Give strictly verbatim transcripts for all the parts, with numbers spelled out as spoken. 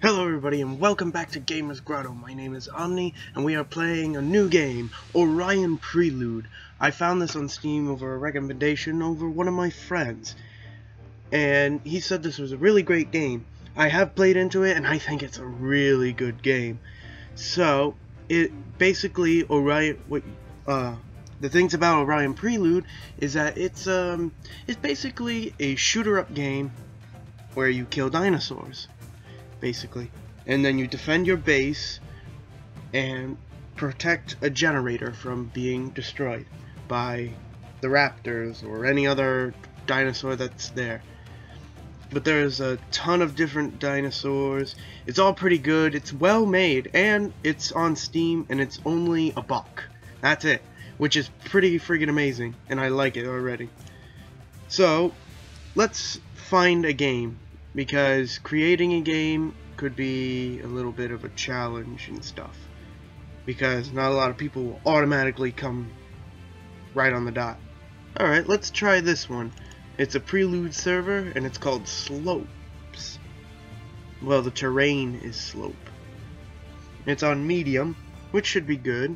Hello everybody and welcome back to Gamer's Grotto. My name is Omni and we are playing a new game, Orion Prelude. I found this on Steam over a recommendation over one of my friends. And he said this was a really great game. I have played into it and I think it's a really good game. So, it basically, Orion, what, uh, the things about Orion Prelude is that it's, um, it's basically a shooter-up game where you kill dinosaurs. Basically, and then you defend your base and protect a generator from being destroyed by the raptors or any other dinosaur that's there. But there's a ton of different dinosaurs. It's all pretty good. It's well made and it's on Steam and it's only a buck. That's it, which is pretty friggin' amazing and I like it already. So let's find a game, because creating a game could be a little bit of a challenge and stuff, because not a lot of people will automatically come right on the dot. Alright, let's try this one. It's a Prelude server and it's called Slopes. Well, the terrain is slope. It's on medium, which should be good.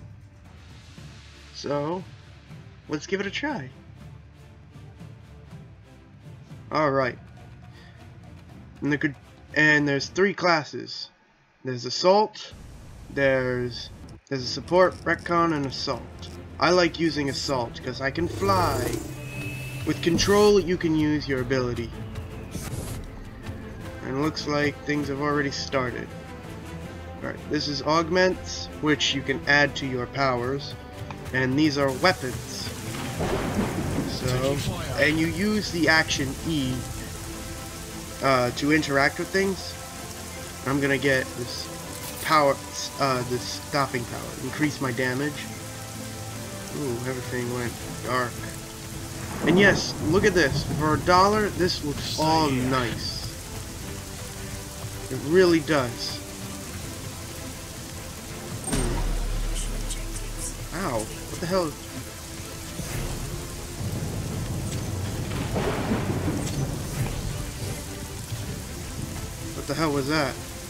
So let's give it a try. Alright. And, the, and there's three classes. There's Assault, there's there's a Support, Retcon, and Assault. I like using Assault because I can fly. With Control, you can use your ability. And it looks like things have already started. Alright, this is Augments, which you can add to your powers. And these are weapons. So, and you use the action E Uh, to interact with things. I'm gonna get this power, uh, this stopping power, increase my damage. Ooh, everything went dark. And yes, look at this. For a dollar, this looks all nice. It really does. Ooh. Ow! What the hell? What the hell was that?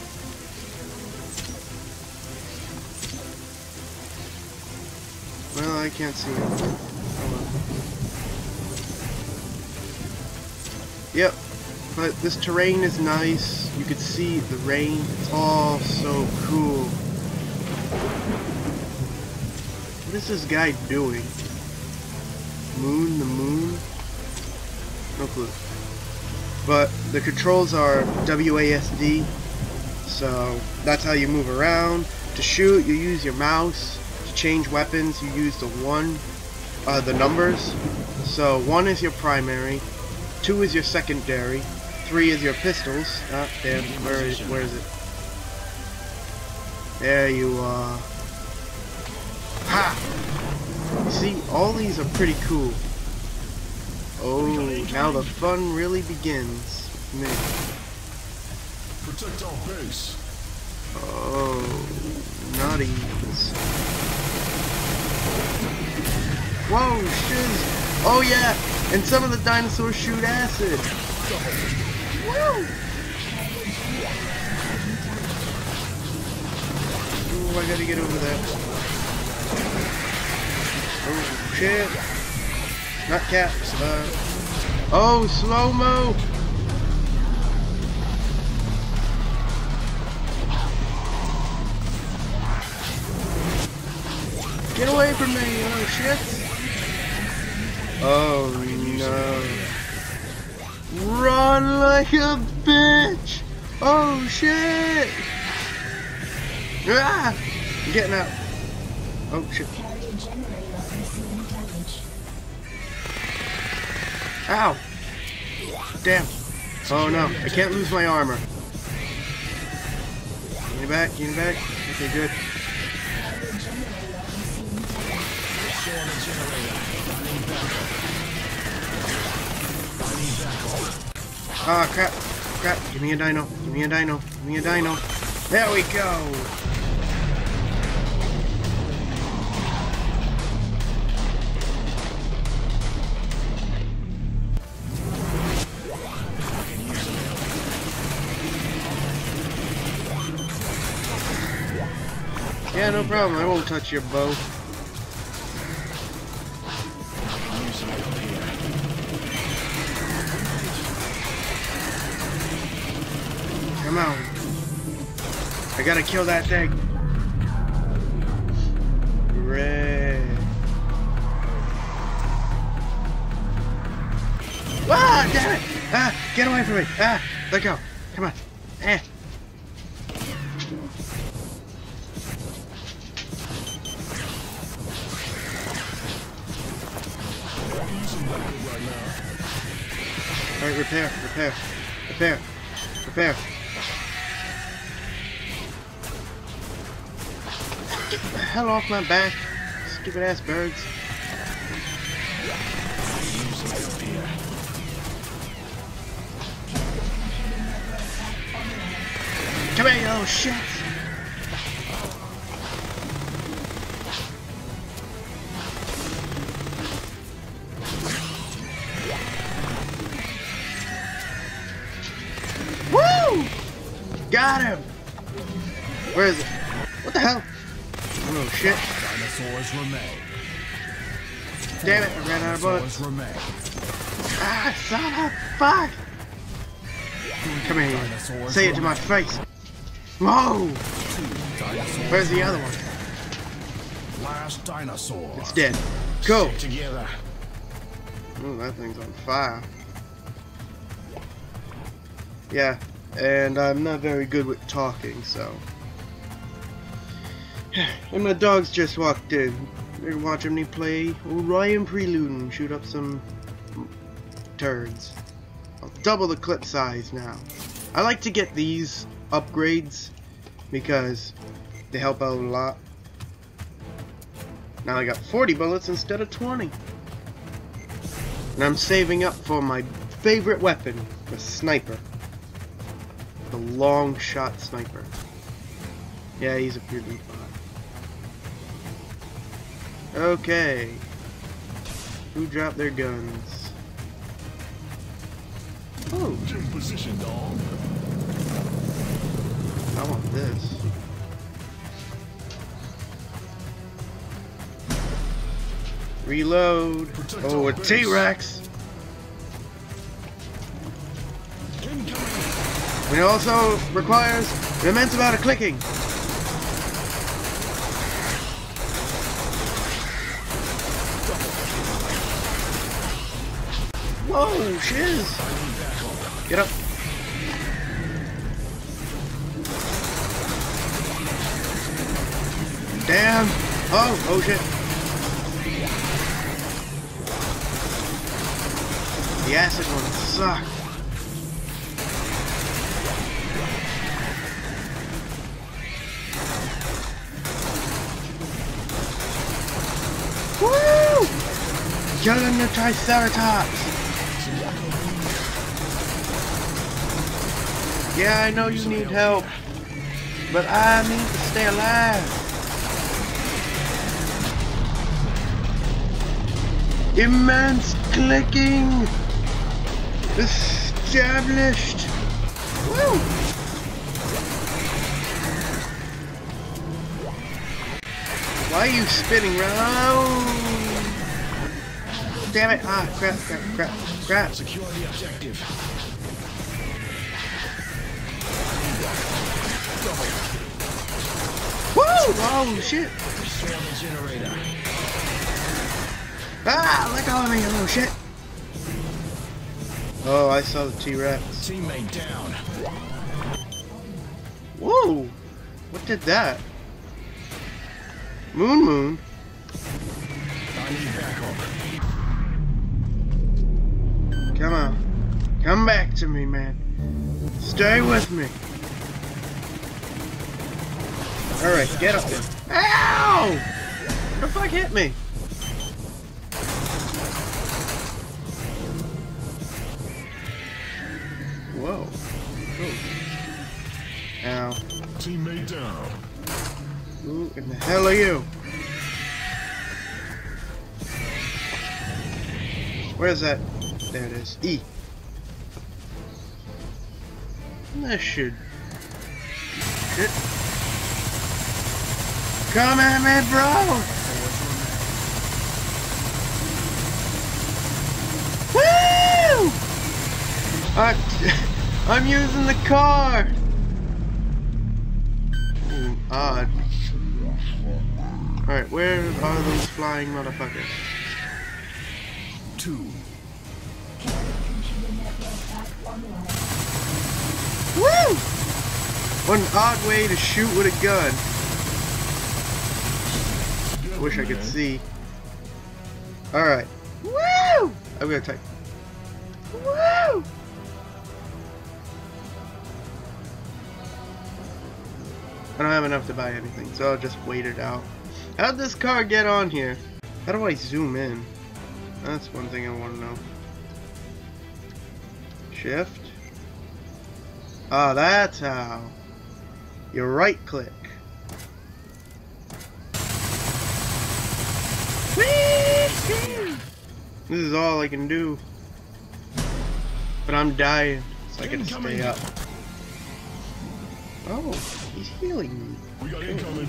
Well, I can't see it. Oh well. Yep, but this terrain is nice. You could see the rain. It's all so cool. What is this guy doing? Moon, the moon? No clue. But the controls are W A S D, so that's how you move around. To shoot, you use your mouse. To change weapons, you use the one, uh, the numbers. So one is your primary, two is your secondary, three is your pistols. Ah, damn, where is, where is it? There you are. Ha! You see, all these are pretty cool. Oh, now the fun really begins. Man. Protect our base. Oh, nutties. Whoa, shiz. Oh yeah, and some of the dinosaurs shoot acid. Woo! Ooh, I gotta get over there. Oh shit. Not caps, uh... oh, slow-mo! Get away from me, oh shit! Oh no. Run like a bitch! Oh shit! Ah! I'm getting out. Oh shit. Ow! Damn. Oh no, I can't lose my armor. Get me back, get me back. Okay, good. Ah, oh, crap. Crap. Give me a dino. Give me a dino. Give me a dino. There we go! Yeah, no problem. I won't touch your bow. Come on. I gotta kill that thing. Red. Ah, damn it! Ah, get away from me! Ah, let go. Come on. Eh. Alright, repair, repair, repair, repair. Get the hell off my back, stupid ass birds. Come here, you little shit! Woo! Got him! Where is it? What the hell? Oh shit. Dinosaurs remain. Damn it, I ran out of bullets. Remain. Ah, son of fuck! Come here. Dinosaurs Say it to my face. Whoa! Dinosaurs Where's the other one? Last dinosaur. It's dead. Go! Stick together. Ooh, that thing's on fire. Yeah, and I'm not very good with talking, so. And my dogs just walked in. They're watching me play Orion Prelude and shoot up some turds. I'll double the clip size now. I like to get these upgrades because they help out a lot. Now I got forty bullets instead of twenty. And I'm saving up for my favorite weapon, the sniper. The long shot sniper. Yeah, he's a pretty fun. Okay. Who dropped their guns? Oh, In position, dog. I want this. Reload. Protect Oh, our a base. T-Rex. Incoming. It also requires an immense amount of clicking. Whoa, shiz! Get up. Damn. Oh, oh shit. The acid ones suck. Woo! Killing the Triceratops. Yeah, I know you need help, but I need to stay alive. Immense clicking established. Woo! Why are you spinning around? Damn it! Ah, crap, crap, crap, crap. Secure the objective. Woo! Oh shit! Destroy the generator. Ah, let go of me, you little shit! Oh, I saw the T-Rex. Teammate down. Whoa! What did that? Moon Moon? I need backup. Come on. Come back to me, man. Stay with me. Alright, get up there. Ow! What the fuck hit me? Whoa. Ooh. Ow. Teammate down. Who in the hell are you? Where's that? There it is. E. That should... Shit. Come at me, bro! Woo! I, I'm using the car! Ooh, odd. Alright, where are those flying motherfuckers? Two. Woo! What an odd way to shoot with a gun. I wish I could see. Alright. Woo! I'm gonna type. Woo! I don't have enough to buy anything, so I'll just wait it out. How'd this car get on here? How do I zoom in? That's one thing I want to know. Shift. Ah, that's how. You right click. This is all I can do. But I'm dying, so I gotta stay up. Oh, he's healing me. We got incoming.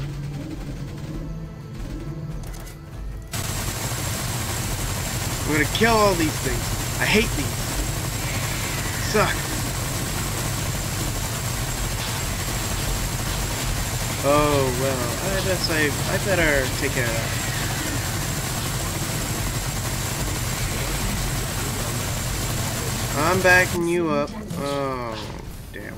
I'm gonna kill all these things. I hate these. Suck. Oh well, I guess I I better take care of that. I'm backing you up. Oh damn.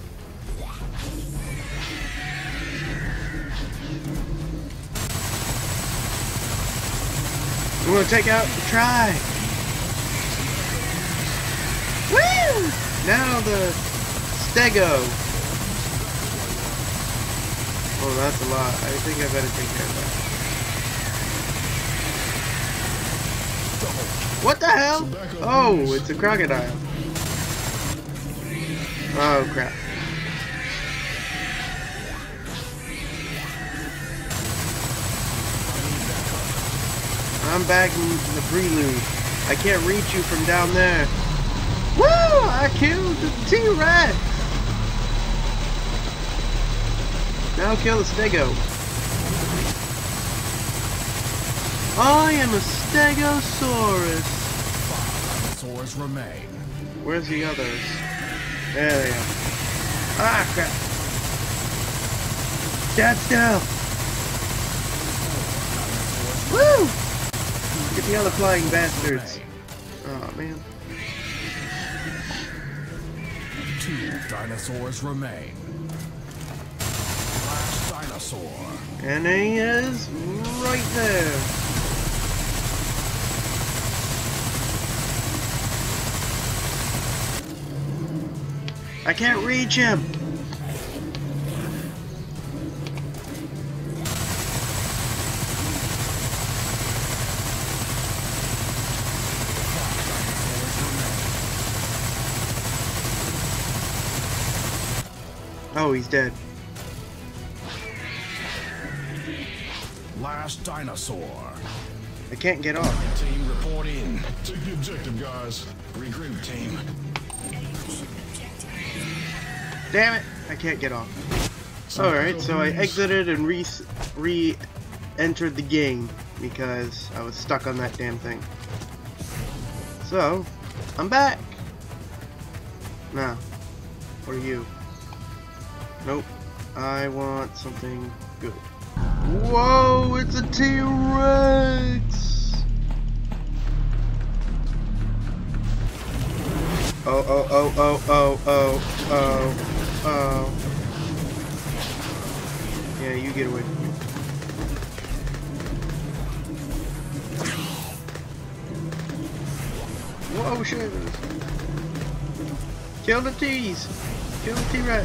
I'm gonna take out the Tri. Woo! Now the Stego. Oh, that's a lot. I think I better take care of that. What the hell? Oh, it's a crocodile. Oh crap. I'm back in the prelude. I can't reach you from down there. Woo! I killed the T-Rex! Now kill the Stego. I am a Stegosaurus. Dinosaurs remain. Where's the others? There they are. Ah, crap. Stand still. Woo! Get the other flying bastards. Oh man. Two dinosaurs remain. Last dinosaur. And he is right there. I can't reach him. Oh, he's dead. Last dinosaur. I can't get off. Team, report in. Take the objective, guys. Regroup, team. Damn it! I can't get off. Alright, so I exited and re re-entered the game because I was stuck on that damn thing. So, I'm back! Now, what are you? Nope. I want something good. Whoa! It's a T-Rex! Oh, oh, oh, oh, oh, oh, oh. Oh. Yeah, you get away from me. Whoa, shit. Kill the T's. Kill the T-Rex.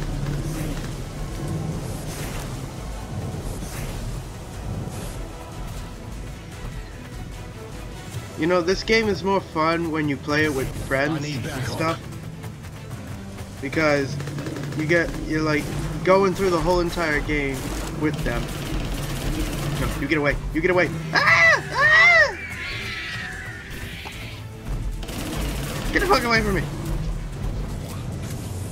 You know, this game is more fun when you play it with friends and stuff. Because you get, you're like going through the whole entire game with them. No, you get away. You get away. Ah! Ah! Get the fuck away from me.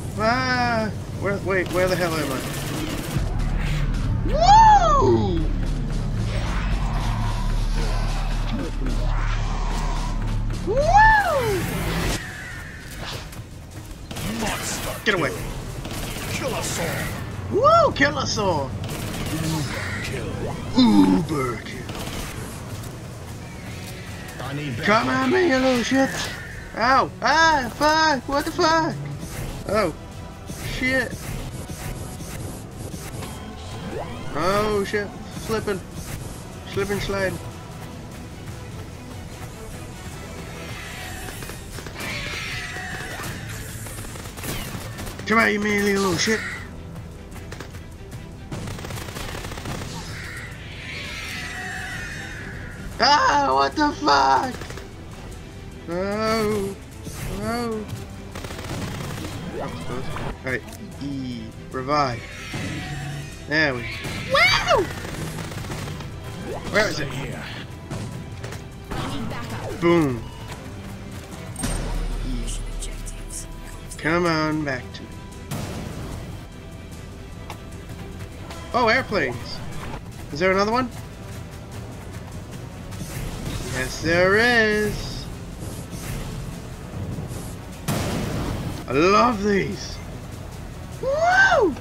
Ah! Where, wait, where the hell am I? Woo! Woo! Monster Get away. Kill us all. Woo! Kill us all. Kill. Uber kill. I need backup. Come at me, you little shit. Ow. Ah, fuck. What the fuck? Oh. Shit. Oh, shit. Slipping. Slipping, sliding. Come at you, man, you little shit. Ah, what the fuck? Oh, oh. Alright, E, revive. There we go. Wow! Where is it? Boom. E. Come on back to me. Oh, airplanes. Is there another one? Yes, there is. I love these. Woo!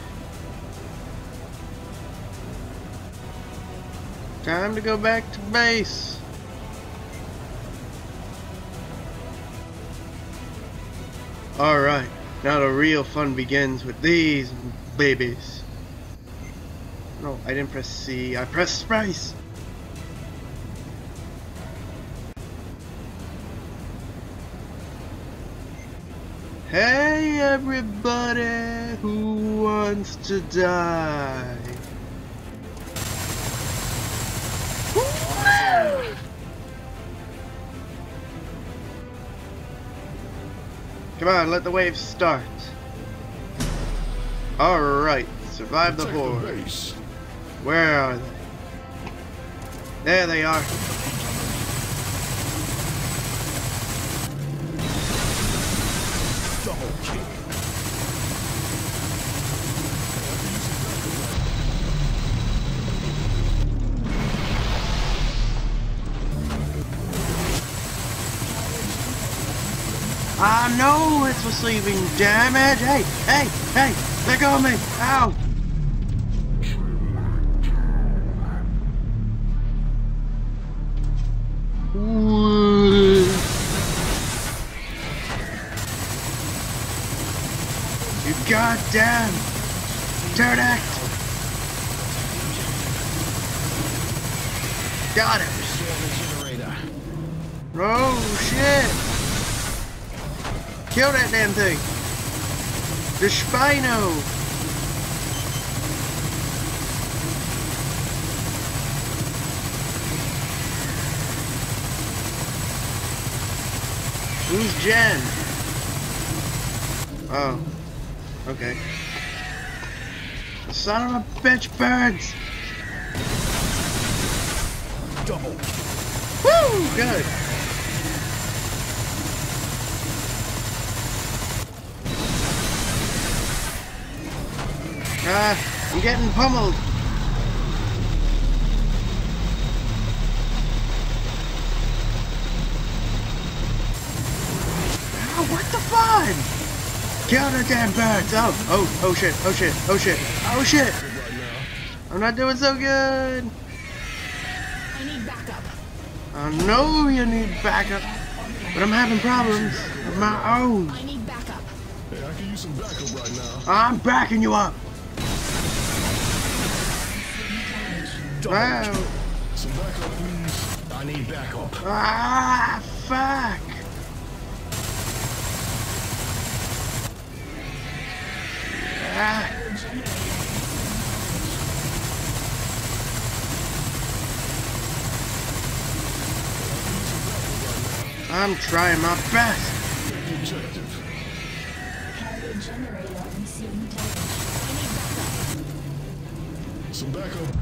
Time to go back to base. Alright, now the real fun begins with these babies. No, I didn't press C, I pressed space. Hey everybody who wants to die. Come on, let the waves start. Alright, survive the Protect horde. the base. Where are they? There they are. Double kill. I know it's receiving damage. Hey, hey, hey, let go of me. Ow. Ooh. You goddamn pterodactyl. Got it. Oh shit. Kill that damn thing! The Spino! Who's Jen? Oh. Okay. Son of a bitch birds! Double. Woo! Good! Ah, I'm getting pummeled. Ah, what the fun? Kill the damn birds. Oh, oh, oh shit, oh shit, oh shit, oh shit. I'm not doing so good. I need backup. I know you need backup, but I'm having problems of my own. I need backup. Hey, I can use some backup right now. I'm backing you up. Double Wow. kill. Some backup, please. I need backup. Ah, fuck. Ah. I'm trying my best. Objective. Some backup.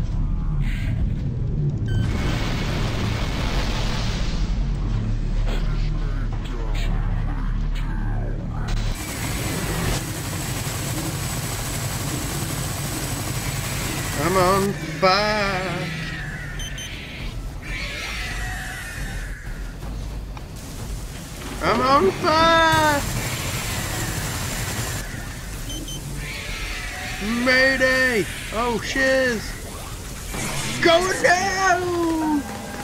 I'm on fire. I'm on fire! Mayday! Oh shiz! Going down!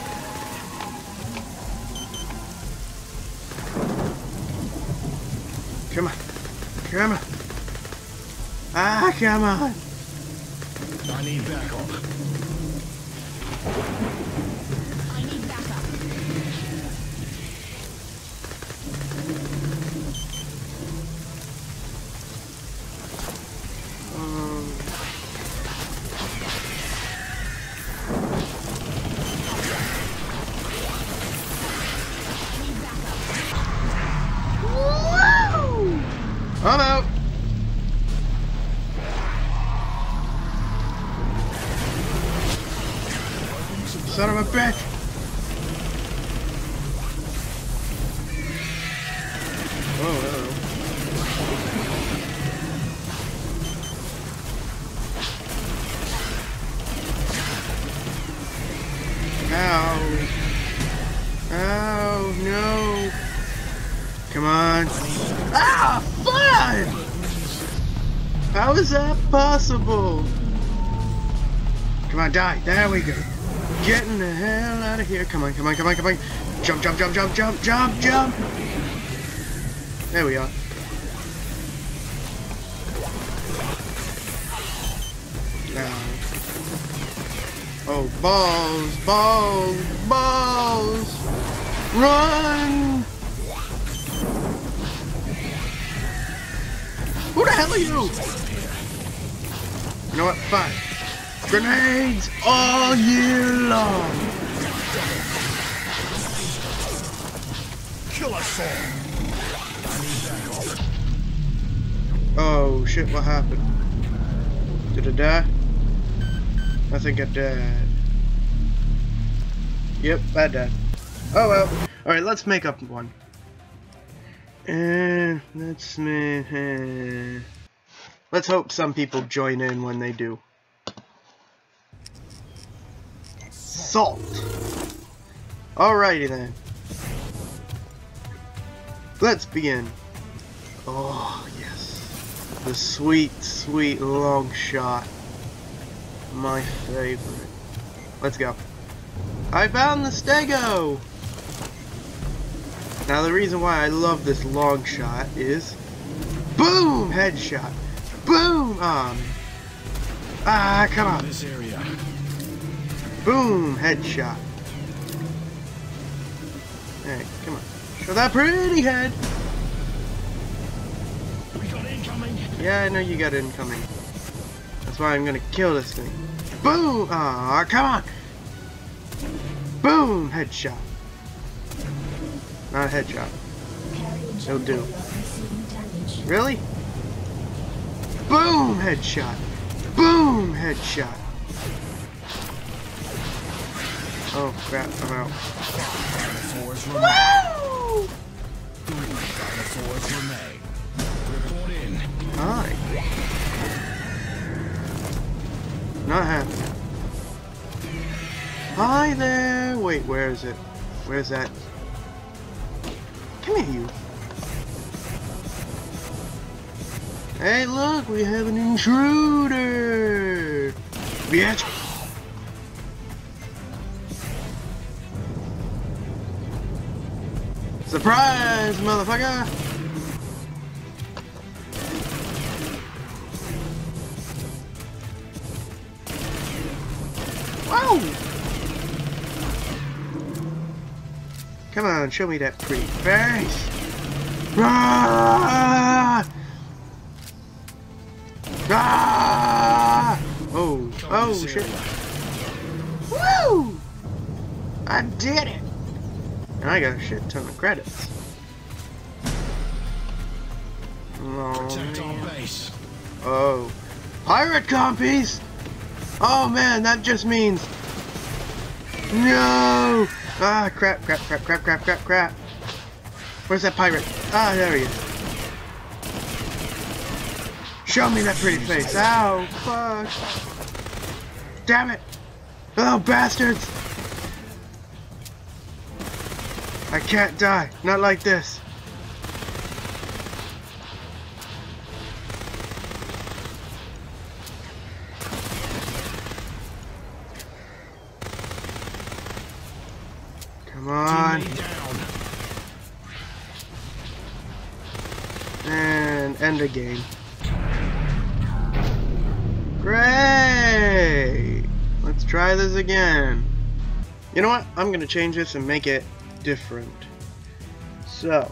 Come on. Come on. Ah, come on. I need backup. I need backup. Um, Woo! I'm out. Son of a bitch! Oh, hello. Ow! Ow! No! Come on! Ah! Fun! How is that possible? Come on, die! There we go! Getting the hell out of here. Come on, come on, come on, come on. Jump, jump, jump, jump, jump, jump, jump. There we are. Now. Oh, balls, balls, balls. Run. Who the hell are you? You know what? Fine. Grenades all year long. Kill us all. I need backup. Oh shit, what happened? Did I die? I think I died. Yep, I died. Oh well. Alright, let's make up one. And let's uh, let's hope some people join in when they do. Salt. Alrighty then. Let's begin. Oh yes. The sweet, sweet long shot. My favorite. Let's go. I found the Stego! Now the reason why I love this long shot is boom! Headshot. Boom! Um Ah, come on. This area. Boom! Headshot. Hey, come on. Show that pretty head! We got incoming. Yeah, I know you got incoming. That's why I'm gonna kill this thing. Boom! Ah, come on! Boom! Headshot. Not a headshot. It'll do. Really? Boom! Headshot. Boom! Headshot. Oh crap, I'm out. Dinosaurs remain. Woo! Three dinosaurs remain. Report in. Hi. Not happy. Hi there! Wait, where is it? Where's that? Come here, you. Hey, look! We have an intruder! Bitch! Surprise, motherfucker! Wow! Come on, show me that pretty face! Ah! Ah! Oh, oh shit! Woo! I did it! And I got a shit ton of credits. Oh, Protect our man. base. Oh. Pirate compies! Oh man, that just means... No! Ah, crap, crap, crap, crap, crap, crap, crap. Where's that pirate? Ah, there he is. Show me that pretty face. Ow, fuck. Damn it! Oh, bastards! I can't die. Not like this. Come on. And end the game. Great! Let's try this again. You know what? I'm gonna change this and make it different. So,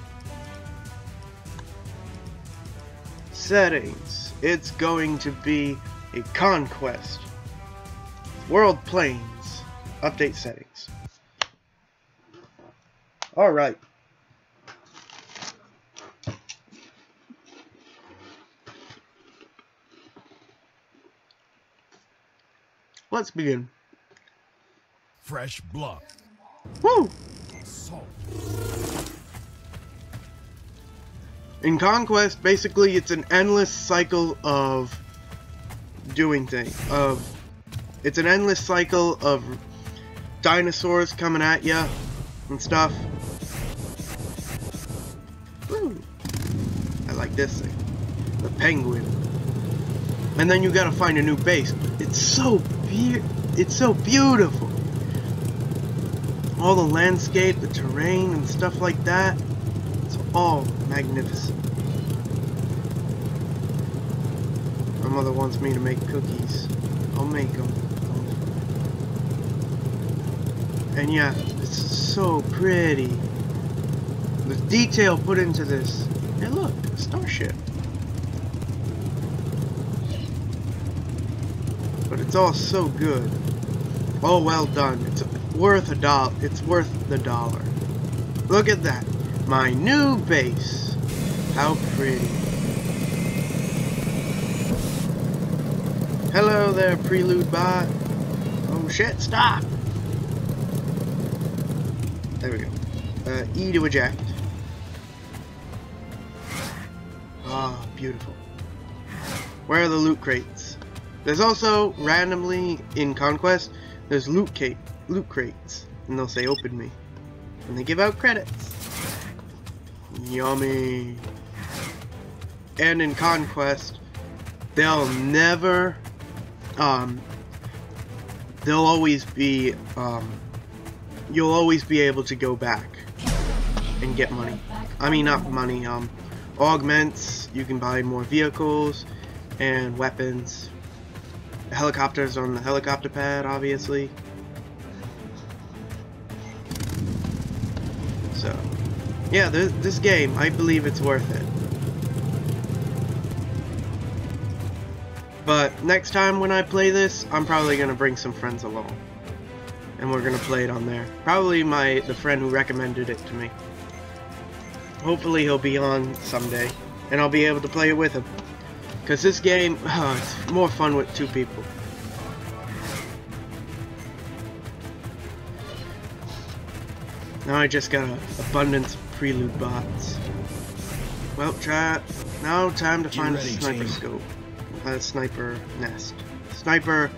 settings. It's going to be a conquest. World planes. Update settings. Alright. Let's begin. Fresh bluff. Woo! Salt. In Conquest, basically, it's an endless cycle of doing things. Of it's an endless cycle of dinosaurs coming at ya and stuff. Woo! I like this thing, the penguin. And then you gotta find a new base. It's so be it's so beautiful. All the landscape, the terrain, and stuff like that. It's all magnificent. My mother wants me to make cookies. I'll make them. And yeah, it's so pretty. The detail put into this. Hey look, starship. But it's all so good. All well done. It's worth a dollar. It's worth the dollar. Look at that. My new base. How pretty. Hello there, Prelude bot. Oh shit, stop. There we go. Uh, E to eject. Ah, beautiful. Where are the loot crates? There's also, randomly, in Conquest, there's loot, crate, loot crates. And they'll say, open me. And they give out credits. Yummy. And in Conquest, they'll never, um, they'll always be, um, you'll always be able to go back and get money. I mean, not money, um, augments, you can buy more vehicles and weapons. Helicopters on the helicopter pad, obviously. So, yeah, th this game, I believe it's worth it. But next time when I play this, I'm probably gonna bring some friends along, and we're gonna play it on there. Probably my the friend who recommended it to me. Hopefully he'll be on someday, and I'll be able to play it with him. Because this game, oh, it's more fun with two people. Now I just got an abundance of Prelude bots. Well, try. Now time to Get find ready, a sniper team. scope. A sniper nest. Sniper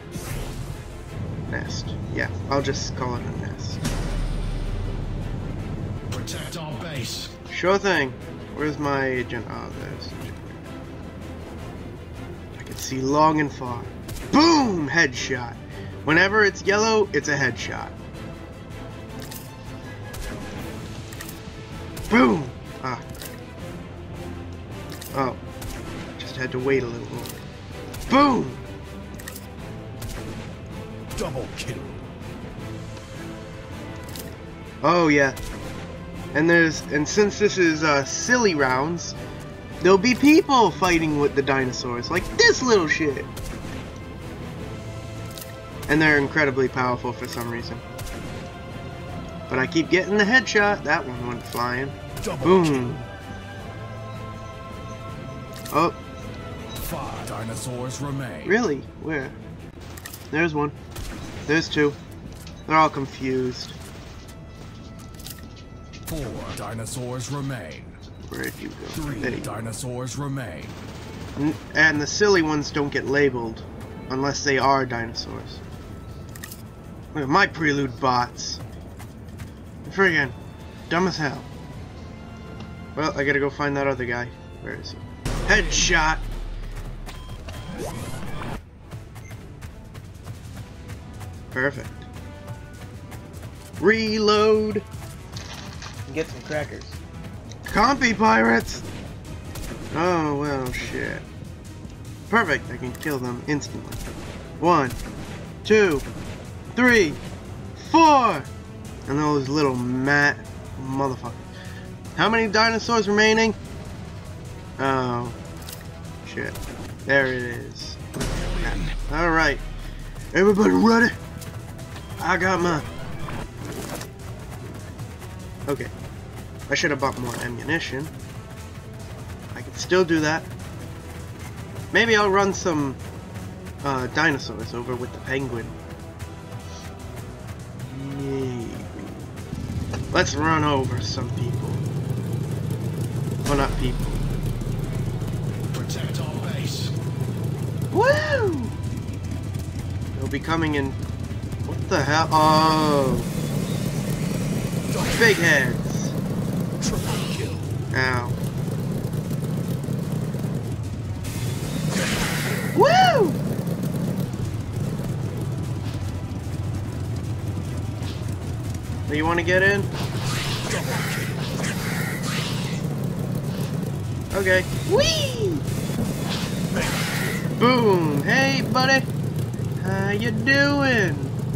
nest. Yeah, I'll just call it a nest. Protect our base. Sure thing. Where's my agent? Oh, there's. I can see long and far. Boom! Headshot. Whenever it's yellow, it's a headshot. Boom! Ah. Oh. Just had to wait a little longer. Boom! Double kill. Oh yeah. And there's and since this is uh, silly rounds, there'll be people fighting with the dinosaurs, like this little shit. And they're incredibly powerful for some reason. But I keep getting the headshot. That one went flying. Double Boom. Oh, Five dinosaurs remain. really? Where? There's one. There's two. They're all confused. Four dinosaurs remain. Where'd you go? Three There you go. dinosaurs remain. N- And the silly ones don't get labeled unless they are dinosaurs. Look at my Prelude bots. Friggin' dumb as hell. Well, I gotta go find that other guy. Where is he? Headshot! Perfect. Reload. And get some crackers. Compy pirates! Oh, well, shit. Perfect, I can kill them instantly. One, two, three, four! And those little mat motherfuckers. How many dinosaurs remaining? Oh, shit. There it is. Alright. Everybody ready? I got mine. Okay. I should have bought more ammunition. I can still do that. Maybe I'll run some uh, dinosaurs over with the penguin. Maybe. Let's run over some people. Well, not people. Protect our base. Woo! They'll be coming in. What the hell? Oh. Big heads. Triple kill. Ow. Woo! Do you want to get in? Okay. Whee! Boom! Hey, buddy! How you doing?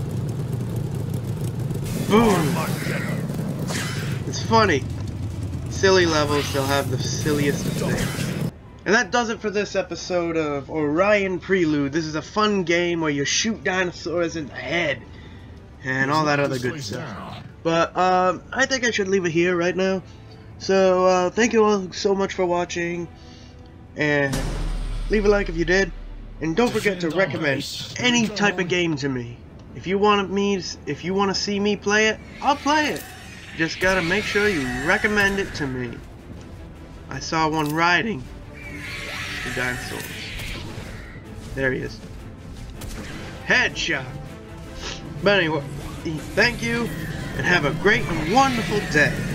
Boom! It's funny. Silly levels, they'll have the silliest of things. And that does it for this episode of Orion Prelude. This is a fun game where you shoot dinosaurs in the head. And all that other good stuff. But, um, I think I should leave it here right now. So, uh, thank you all so much for watching. And leave a like if you did. And don't forget to recommend any type of game to me. If you want me, if you want to see me play it, I'll play it. Just gotta make sure you recommend it to me. I saw one riding the dinosaurs. There he is. Headshot. But anyway, thank you, and have a great and wonderful day.